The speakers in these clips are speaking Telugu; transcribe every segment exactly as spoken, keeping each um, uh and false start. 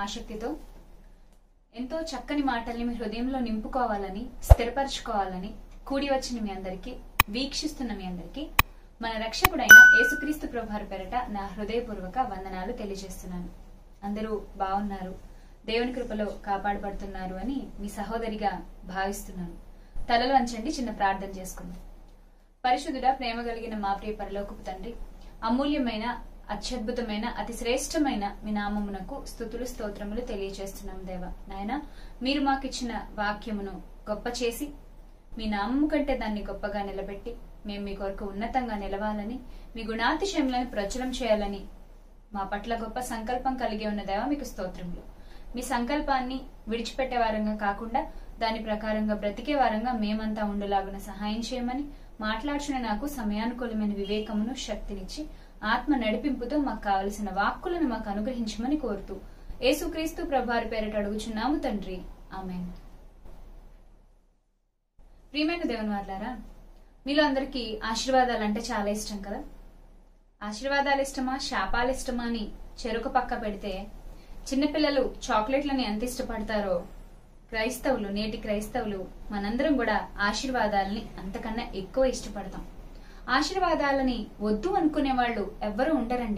ఆసక్తితో ఎంతో చక్కని మాటల్ని మీ హృదయంలో నింపుకోవాలని, స్థిరపరచుకోవాలని కూడి వచ్చిన మీ అందరికీ, వీక్షిస్తున్న మీ అందరికీ మన రక్షకుడైన యేసుక్రీస్తు ప్రభువారి పేరట నా హృదయపూర్వక వందనాలు తెలియజేస్తున్నాను. అందరూ బాగున్నారు, దేవుని కృపలో కాపాడబడుతున్నారు అని మీ సహోదరిగా భావిస్తున్నాను. తలలో అంచండి, చిన్న ప్రార్థన చేసుకుందాం. పరిశుద్ధుడా, ప్రేమ కలిగిన మా ప్రియ పరలోకపు తండ్రి, అమూల్యమైన, అత్యద్భుతమైన, అతి శ్రేష్టమైన మీ నామమునకు స్తుతులు స్తోత్రములు తెలియజేస్తున్నాం. దేవా నాయన, మీరు మాకిచ్చిన వాక్యమును గొప్ప చేసి మీ నామము కంటే దాన్ని గొప్పగా నిలబెట్టి మేము మీ కొరకు ఉన్నతంగా నిలవాలని, మీ గుణాతిశయములను ప్రచురం చేయాలని మా పట్ల గొప్ప సంకల్పం కలిగి ఉన్న దేవా మీకు స్తోత్రములు. మీ సంకల్పాన్ని విడిచిపెట్టే వారంగా కాకుండా దాని ప్రకారంగా బ్రతికే వారంగా మేమంతా ఉండేలాగున సహాయం చేయమని, మాట్లాడుచున్న నాకు సమయానుకూలమైన వివేకమును శక్తినిచ్చి ఆత్మ నడిపింపుతో మాకు కావలసిన వాక్కులను మాకు అనుగ్రహించమని కోరుతూ యేసుక్రీస్తు ప్రభువారి పేరిట అడుగుచున్నాము తండ్రి, ఆమేన్. ప్రియమైన దేవుని వారలారా, మీలో అందరికీ ఆశీర్వాదాలు అంటే చాలా ఇష్టం కదా. ఆశీర్వాదాలు ఇష్టమా, శాపాలు ఇష్టమా అని చెరుకు పక్క పెడితే చిన్నపిల్లలు చాక్లెట్లని ఎంత ఇష్టపడతారో క్రైస్తవులు, నేటి క్రైస్తవులు మనందరం కూడా ఆశీర్వాదాలని అంతకన్నా ఎక్కువ ఇష్టపడతాం. ఆశీర్వాదాలని వద్దు అనుకునే వాళ్ళు ఎవ్వరూ ఉండరండి.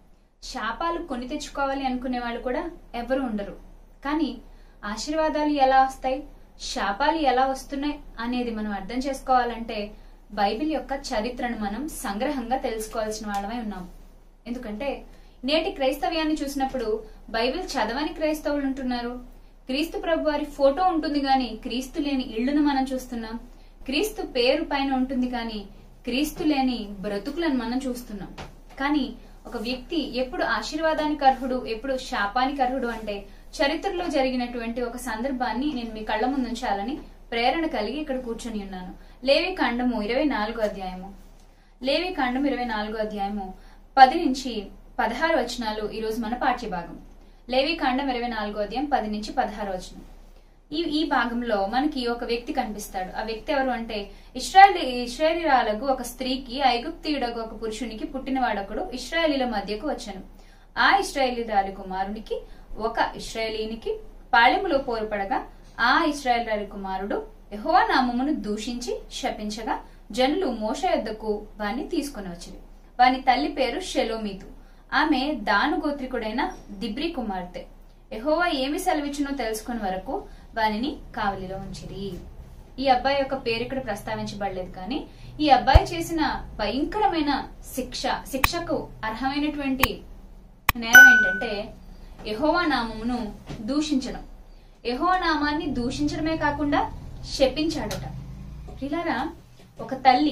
శాపాలు కొని తెచ్చుకోవాలి అనుకునే వాళ్ళు కూడా ఎవ్వరూ ఉండరు. కానీ ఆశీర్వాదాలు ఎలా వస్తాయి, శాపాలు ఎలా వస్తున్నాయి అనేది మనం అర్థం చేసుకోవాలంటే బైబిల్ యొక్క చరిత్రను మనం సంగ్రహంగా తెలుసుకోవాల్సిన వాళ్ళమై ఉన్నాం. ఎందుకంటే నేటి క్రైస్తవ్యాన్ని చూసినప్పుడు బైబిల్ చదవని క్రైస్తవులు ఉంటున్నారు. క్రీస్తు ప్రభు వారి ఫోటో ఉంటుంది గాని క్రీస్తు లేని ఇళ్లను మనం చూస్తున్నాం. క్రీస్తు పేరు పైన ఉంటుంది కానీ క్రీస్తు లేని బ్రతుకులను మనం చూస్తున్నాం. కానీ ఒక వ్యక్తి ఎప్పుడు ఆశీర్వాదానికి అర్హుడు, ఎప్పుడు శాపానికి అర్హుడు అంటే చరిత్రలో జరిగినటువంటి ఒక సందర్భాన్ని నేను మీ కళ్ల ముందు ఉంచాలని ప్రేరణ కలిగి ఇక్కడ కూర్చొని ఉన్నాను. లేవి కాండము ఇరవై నాలుగో అధ్యాయము లేవి కాండము ఇరవై నాలుగో అధ్యాయము పది నుంచి పదహారు వచనాలు ఈ రోజు మన పాఠ్య భాగం. లేవి కాండం ఇరవై నాలుగో అధ్యాయం పది నుంచి పదహారు వచనం. ఈ ఈ భాగంలో మనకి ఒక వ్యక్తి కనిపిస్తాడు. ఆ వ్యక్తి ఎవరు అంటే ఇశ్రాయేలీ ఇశ్రాయేలీరాలకు ఒక స్త్రీకి ఐగుప్తీయుడకు ఒక పురుషునికి పుట్టినవాడొకడు ఇశ్రాయేలీల మధ్యకు వచ్చాను. ఆ ఇశ్రాయేలీరాలి కుమారునికి ఒక ఇశ్రాయేలీనికి పాళెములో పోరుపడగా ఆ ఇశ్రాయేలీరాలి కుమారుడు యెహోవా నామమును దూషించి శపించగా జనులు మోషే యొద్దకు వాణ్ణి తీసుకుని వచ్చిరి. వాని తల్లి పేరు షెలోమీతు. ఆమె దాను గోత్రికుడైన దిబ్రీ కుమార్తె. యెహోవా ఏమి సెలవిచ్చునో తెలుసుకుని వరకు వానిని కావలిలో ఉంచిరి. ఈ అబ్బాయి యొక్క పేరు ఇక్కడ ప్రస్తావించబడలేదు, కానీ ఈ అబ్బాయి చేసిన భయంకరమైన శిక్ష శిక్షకు అర్హమైనటువంటి నేరం ఏంటంటే యెహోవా నామమును దూషించడం. యెహోవా నామాన్ని దూషించడమే కాకుండా శపించాడట. ప్రియులారా, ఒక తల్లి,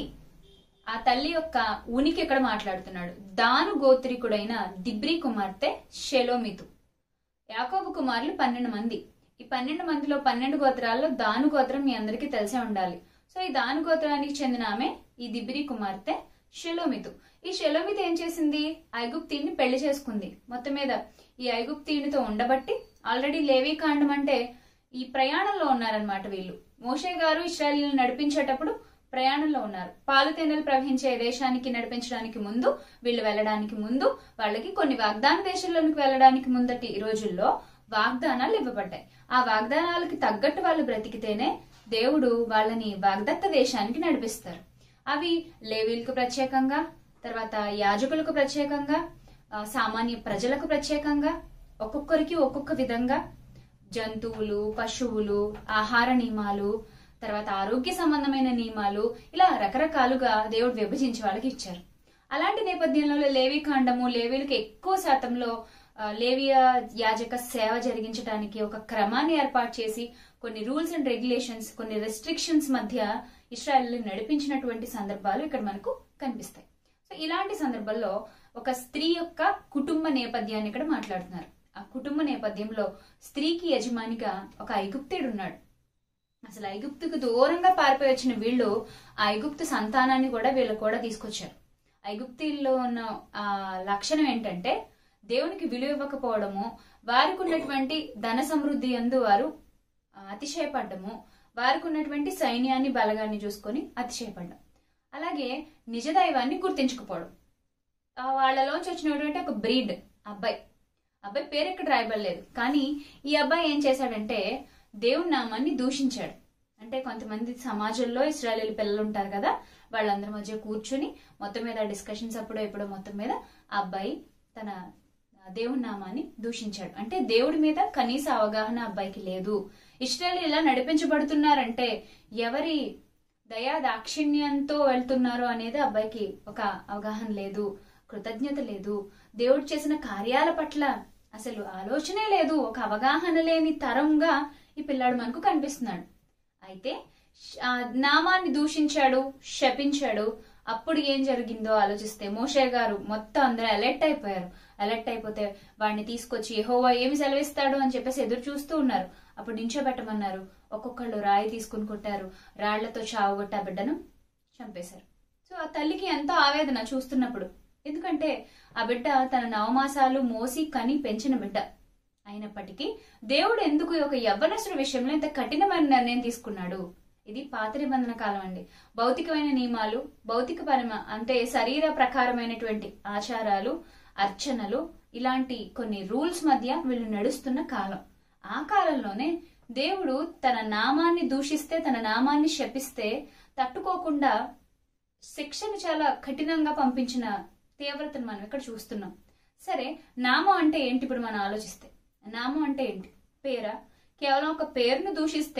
ఆ తల్లి యొక్క ఉనికి ఇక్కడ మాట్లాడుతున్నాడు. దాను గోత్రికుడైన దిబ్రీ కుమార్తె షెలోమితు. యాకోబు కుమారులు పన్నెండు మంది. ఈ పన్నెండు మందిలో పన్నెండు గోత్రాల్లో దాను గోత్రం మీ అందరికీ తెలిసే ఉండాలి. సో ఈ దాను గోత్రానికి చెందిన ఆమె ఈ దిబ్రీ కుమార్తె షెలోమితు. ఈ షెలోమితు ఏం చేసింది? ఐగుప్తీయుని పెళ్లి చేసుకుంది. మొత్తం మీద ఈ ఐగుప్తీయునితో ఉండబట్టి ఆల్రెడీ లేవీ కాండం అంటే ఈ ప్రయాణంలో ఉన్నారనమాట వీళ్ళు. మోషే గారు ఇశ్రాయేలీయులను నడిపించేటప్పుడు ప్రయాణంలో ఉన్నారు. పాలు తేనెలు ప్రవహించే దేశానికి నడిపించడానికి ముందు, వీళ్ళు వెళ్ళడానికి ముందు, వాళ్ళకి కొన్ని వాగ్దాన దేశంలోనికి వెళ్ళడానికి ముందటి రోజుల్లో వాగ్దానాలు ఇవ్వబడ్డాయి. ఆ వాగ్దానాలకి తగ్గట్టు వాళ్ళు బ్రతికితేనే దేవుడు వాళ్ళని వాగ్దత్త దేశానికి నడిపిస్తారు. అవి లేవీలకు ప్రత్యేకంగా, తర్వాత యాజకులకు ప్రత్యేకంగా, సామాన్య ప్రజలకు ప్రత్యేకంగా, ఒక్కొక్కరికి ఒక్కొక్క విధంగా జంతువులు, పశువులు, ఆహార నియమాలు, తర్వాత ఆరోగ్య సంబంధమైన నియమాలు, ఇలా రకరకాలుగా దేవుడు విభజించి వాళ్ళకి ఇచ్చారు. అలాంటి నేపథ్యంలో లేవీ కాండము లేవీలకు ఎక్కువ శాతంలో లేవియ యాజక సేవ జరిగించడానికి ఒక క్రమాన్ని ఏర్పాటు చేసి కొన్ని రూల్స్ అండ్ రెగ్యులేషన్స్, కొన్ని రెస్ట్రిక్షన్స్ మధ్య ఇశ్రాయేలు నడిపించినటువంటి సందర్భాలు ఇక్కడ మనకు కనిపిస్తాయి. సో ఇలాంటి సందర్భంలో ఒక స్త్రీ యొక్క కుటుంబ నేపథ్యాన్ని ఇక్కడ మాట్లాడుతున్నారు. ఆ కుటుంబ నేపథ్యంలో స్త్రీకి యజమానిగా ఒక ఐగుప్తీయుడు ఉన్నాడు. అసలు ఐగుప్తుకు దూరంగా పారిపోయి వచ్చిన వీళ్ళు ఆ ఐగుప్తు సంతానాన్ని కూడా వీళ్ళు కూడా తీసుకొచ్చారు. ఐగుప్తీల్లో ఉన్న ఆ లక్షణం ఏంటంటే దేవునికి విలువ ఇవ్వకపోవడము, వారికి ఉన్నటువంటి ధన సమృద్ధి యందు వారు అతిశయపడ్డము, వారికి ఉన్నటువంటి సైన్యాన్ని బలగాన్ని చూసుకొని అతిశయపడ్డం, అలాగే నిజదైవాన్ని గుర్తించకపోవడం. వాళ్ళలోంచి వచ్చినటువంటి ఒక బ్రీడ్ అబ్బాయి, అబ్బాయి పేరు ఎక్కడ రాయబడలేదు. కానీ ఈ అబ్బాయి ఏం చేశాడంటే దేవుని నామాన్ని దూషించాడు. అంటే కొంతమంది సమాజంలో ఇశ్రాయేలు పిల్లలు ఉంటారు కదా, వాళ్ళందరి మధ్య కూర్చుని మొత్తం మీద డిస్కషన్స్ అప్పుడో ఎప్పుడో మొత్తం మీద ఆ అబ్బాయి తన దేవుని నామాన్ని దూషించాడు. అంటే దేవుడి మీద కనీస అవగాహన అబ్బాయికి లేదు. ఇశ్రాయేలు ఇలా నడిపించబడుతున్నారంటే ఎవరి దయా దాక్షిణ్యంతో వెళ్తున్నారు అనేది అబ్బాయికి ఒక అవగాహన లేదు, కృతజ్ఞత లేదు, దేవుడు చేసిన కార్యాల పట్ల అసలు ఆలోచనే లేదు. ఒక అవగాహన లేని తరంగా ఈ పిల్లాడు మనకు కనిపిస్తున్నాడు. అయితే నామాన్ని దూషించాడు, శపించాడు. అప్పుడు ఏం జరిగిందో ఆలోచిస్తే మోషే గారు మొత్తం అందరూ అలర్ట్ అయిపోయారు. అలర్ట్ అయిపోతే వాడిని తీసుకొచ్చి యెహోవా ఏమి సెలవిస్తాడు అని చెప్పేసి ఎదురు చూస్తూ ఉన్నారు. అప్పుడు నించోబెట్టమన్నారు. ఒక్కొక్కళ్ళు రాయి తీసుకుని కొట్టారు, రాళ్లతో చావుగొట్టి ఆ బిడ్డను చంపేశారు. సో ఆ తల్లికి ఎంతో ఆవేదన చూస్తున్నప్పుడు. ఎందుకంటే ఆ బిడ్డ తన నవమాసాలు మోసి కని పెంచిన బిడ్డ అయినప్పటికీ దేవుడు ఎందుకు ఒక యవ్వనస్తుడి విషయంలో ఇంత కఠినమైన నిర్ణయం తీసుకున్నాడు? ఇది పాత నిబంధన కాలం అండి. భౌతికమైన నియమాలు, భౌతిక పరమ అంటే శరీర ప్రకారమైనటువంటి ఆచారాలు, అర్చనలు, ఇలాంటి కొన్ని రూల్స్ మధ్య వీళ్ళు నడుస్తున్న కాలం. ఆ కాలంలోనే దేవుడు తన నామాన్ని దూషిస్తే, తన నామాన్ని శపిస్తే తట్టుకోకుండా శిక్షను చాలా కఠినంగా పంపించిన తీవ్రతను మనం ఇక్కడ చూస్తున్నాం. సరే, నామం అంటే ఏంటి? ఇప్పుడు మనం ఆలోచిస్తే నామం అంటే ఏంటి? పేరా? కేవలం ఒక పేరును దూషిస్తే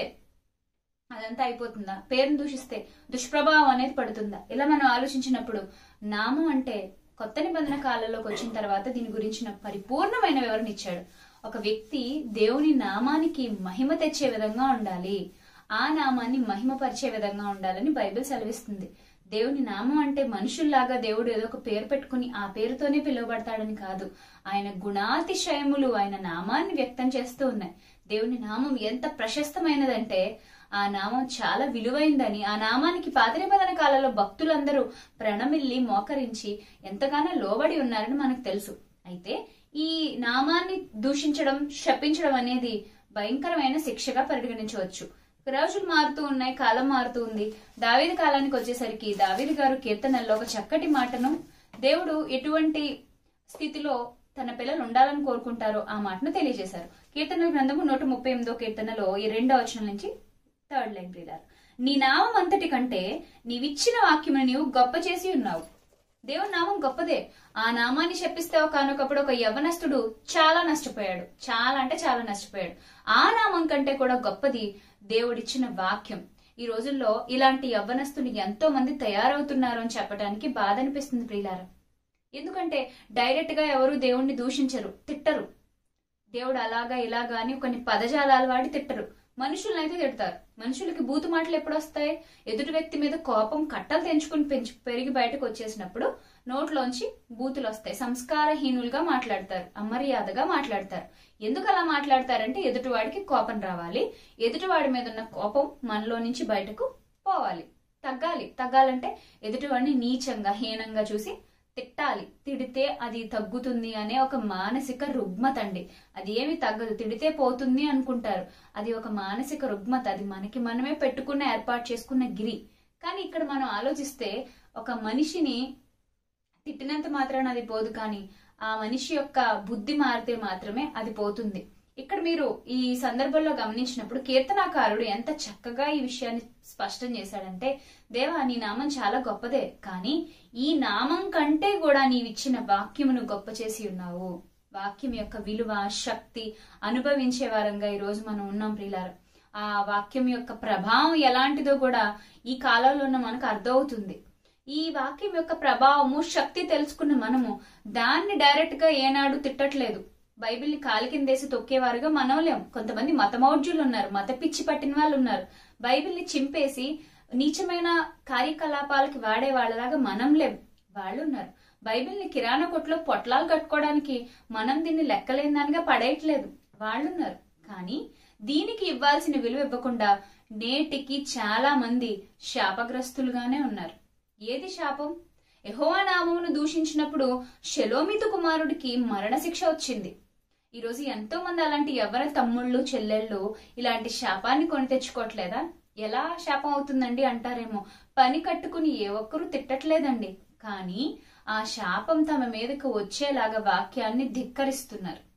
అదంతా అయిపోతుందా? పేరును దూషిస్తే దుష్ప్రభావం అనేది పడుతుందా? ఇలా మనం ఆలోచించినప్పుడు నామం అంటే కొత్త నిబంధన కాలంలోకి వచ్చిన తర్వాత దీని గురించిన పరిపూర్ణమైన వివరణ ఇచ్చాడు. ఒక వ్యక్తి దేవుని నామానికి మహిమ తెచ్చే విధంగా ఉండాలి, ఆ నామాన్ని మహిమపరిచే విధంగా ఉండాలని బైబిల్ సెలవిస్తుంది. దేవుని నామం అంటే మనుషుల్లాగా దేవుడు ఏదో ఒక పేరు పెట్టుకుని ఆ పేరుతోనే పిలువబడతాడని కాదు. ఆయన గుణాతిశయములు ఆయన నామాన్ని వ్యక్తం చేస్తూ ఉన్నాయి. దేవుని నామం ఎంత ప్రశస్తమైనదంటే ఆ నామం చాలా విలువైందని, ఆ నామానికి పాత నిబంధన కాలంలో భక్తులందరూ ప్రణమిల్లి మోకరించి ఎంతగానో లోబడి ఉన్నారని మనకు తెలుసు. అయితే ఈ నామాన్ని దూషించడం, శపించడం అనేది భయంకరమైన శిక్షగా పరిగణించవచ్చు. రోజులు మారుతూ ఉన్నాయి, కాలం మారుతూ ఉంది. దావీదు కాలానికి వచ్చేసరికి దావీదు గారు కీర్తనల్లో ఒక చక్కటి మాటను, దేవుడు ఎటువంటి స్థితిలో తన పిల్లలు ఉండాలని కోరుకుంటారో ఆ మాటను తెలియజేశారు. కీర్తన గ్రంథము నూట ముప్పై ఎనిమిదో కీర్తనలో ఈ రెండో వచనం నుంచి థర్డ్ లైన్ ప్రియులారా, నీ నామం అంతటి కంటే నీవిచ్చిన వాక్యమును నీవు గొప్ప చేసి ఉన్నావు. దేవుని నామం గొప్పదే. ఆ నామాన్ని చెప్పిస్తే ఒకనొకప్పుడు ఒక యవ్వనస్తుడు చాలా నష్టపోయాడు, చాలా అంటే చాలా నష్టపోయాడు. ఆ నామం కంటే కూడా గొప్పది దేవుడిచ్చిన వాక్యం. ఈ రోజుల్లో ఇలాంటి యవ్వనస్తులు ఎంతో మంది తయారవుతున్నారు అని చెప్పడానికి బాధ అనిపిస్తుంది ప్రియులారా. ఎందుకంటే డైరెక్ట్ గా ఎవరు దేవుణ్ణి దూషించరు, తిట్టరు. దేవుడు అలాగా ఇలాగా అని కొన్ని పదజాలాలు వాడి తిట్టరు. మనుషులనైతే తిడతారు. మనుషులకి బూతు మాటలు ఎప్పుడు వస్తాయి? ఎదుటి వ్యక్తి మీద కోపం కట్టలు తెంచుకుని పెంచి పెరిగి బయటకు వచ్చేసినప్పుడు నోట్లోంచి బూతులు వస్తాయి. సంస్కారహీనులుగా మాట్లాడతారు, అమర్యాదగా మాట్లాడతారు. ఎందుకు అలా మాట్లాడతారంటే ఎదుటివాడికి కోపం రావాలి, ఎదుటివాడి మీద ఉన్న కోపం మనలో నుంచి బయటకు పోవాలి, తగ్గాలి. తగ్గాలంటే ఎదుటివాడిని నీచంగా హీనంగా చూసి తిట్టాలి. తిడితే అది తగ్గుతుంది అనే ఒక మానసిక రుగ్మత అండి. అది ఏమి తగ్గదు, తిడితే పోతుంది అనుకుంటారు. అది ఒక మానసిక రుగ్మత, అది మనకి మనమే పెట్టుకున్న ఏర్పాటు చేసుకున్న గిరి. కానీ ఇక్కడ మనం ఆలోచిస్తే ఒక మనిషిని తిట్టినంత మాత్రాన అది పోదు, కానీ ఆ మనిషి యొక్క బుద్ధి మారితే మాత్రమే అది పోతుంది. ఇక్కడ మీరు ఈ సందర్భంలో గమనించినప్పుడు కీర్తనాకారుడు ఎంత చక్కగా ఈ విషయాన్ని స్పష్టం చేశాడంటే, దేవా నీ నామం చాలా గొప్పదే, కానీ ఈ నామం కంటే కూడా నీవిచ్చిన వాక్యమును గొప్ప చేసి ఉన్నావు. వాక్యం యొక్క విలువ, శక్తి అనుభవించే వారంగా ఈ రోజు మనం ఉన్నాం ప్రియులారా. ఆ వాక్యం యొక్క ప్రభావం ఎలాంటిదో కూడా ఈ కాలంలో ఉన్న మనకు అర్థమవుతుంది. ఈ వాక్యం యొక్క ప్రభావము, శక్తి తెలుసుకున్న మనము దాన్ని డైరెక్ట్ గా ఏనాడు తిట్టట్లేదు. బైబిల్ని కాలి కిందేసి తొక్కేవారుగా మనం లేం. కొంతమంది మతమౌఢ్యులు ఉన్నారు, మత పిచ్చి పట్టిన వాళ్ళు ఉన్నారు. బైబిల్ని చింపేసి నీచమైన కార్యకలాపాలకి వాడే వాళ్ళలాగా మనం లేం, వాళ్ళు ఉన్నారు. బైబిల్ని కిరాణా కొట్లో పొట్లాలు కట్టుకోవడానికి మనం దీన్ని లెక్కలేనిదానిగా పడేయట్లేదు, వాళ్ళున్నారు. కానీ దీనికి ఇవ్వాల్సిన విలువ ఇవ్వకుండా నేటికి చాలా మంది శాపగ్రస్తులుగానే ఉన్నారు. ఏది శాపం? యెహోవా నామమును దూషించినప్పుడు షెలోమితు కుమారుడికి మరణశిక్ష వచ్చింది. ఈ రోజు ఎంతో మంది అలాంటి యవ్వన తమ్ముళ్ళు, చెల్లెళ్ళు ఇలాంటి శాపాన్ని కొని తెచ్చుకోవట్లేదా? ఎలా శాపం అవుతుందండి అంటారేమో. పని కట్టుకుని ఏ ఒక్కరూ తిట్టట్లేదండి, కానీ ఆ శాపం తమ మీదకు వచ్చేలాగా వాక్యాన్ని ధిక్కరిస్తున్నారు.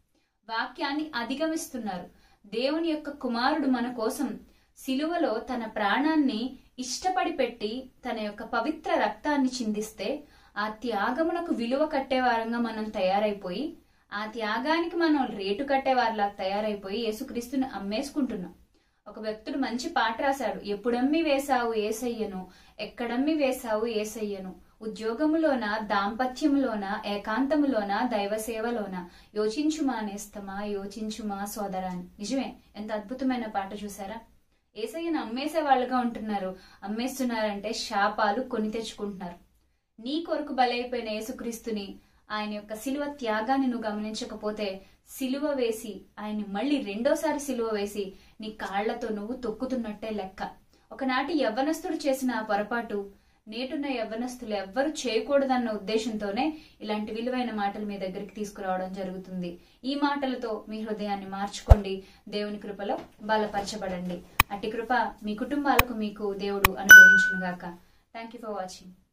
వాక్యాన్ని అధిగమిస్తున్నారు. దేవుని యొక్క కుమారుడు మన కోసం సిలువలో తన ప్రాణాన్ని ఇష్టపడి పెట్టి తన యొక్క పవిత్ర రక్తాన్ని చిందిస్తే ఆ త్యాగమునకు విలువ కట్టేవారంగా మనం తయారైపోయి, ఆ త్యాగానికి మనం రేటు కట్టేవారిలా తయారైపోయి యేసుక్రీస్తుని అమ్మేసుకుంటున్నాం. ఒక వ్యక్తుడు మంచి పాట రాశాడు, ఎప్పుడమ్మి వేశావు ఏసయ్యను, ఎక్కడమ్మి వేశావు ఏసయ్యను, ఉద్యోగములోన, దాంపత్యములోన, ఏకాంతములోన, దైవ సేవలోన, యోచించుమా నేస్తమా, యోచించుమా సోదరాన్ని. నిజమే, ఎంత అద్భుతమైన పాట చూసారా. ఏసయ్యను అమ్మేసే వాళ్ళుగా ఉంటున్నారు. అమ్మేస్తున్నారంటే శాపాలు కొని తెచ్చుకుంటున్నారు. నీ కొరకు బలైపోయిన యేసుక్రీస్తుని, ఆయన యొక్క సిలువ త్యాగాన్ని నువ్వు గమనించకపోతే, సిలువ వేసి ఆయన్ని మళ్ళీ రెండోసారి సిలువ వేసి నీ కాళ్లతో నువ్వు తొక్కుతున్నట్టే లెక్క. ఒకనాటి యవ్వనస్తుడు చేసిన ఆ పొరపాటు నేటున్న యవ్వనస్తులు ఎవ్వరు చేయకూడదన్న ఉద్దేశంతోనే ఇలాంటి విలువైన మాటలు మీ దగ్గరికి తీసుకురావడం జరుగుతుంది. ఈ మాటలతో మీ హృదయాన్ని మార్చుకోండి, దేవుని కృపలో బలపరచబడండి. అట్టి కృప మీ కుటుంబాలకు మీకు దేవుడు అనుగ్రహించును గాక. Thank you for watching.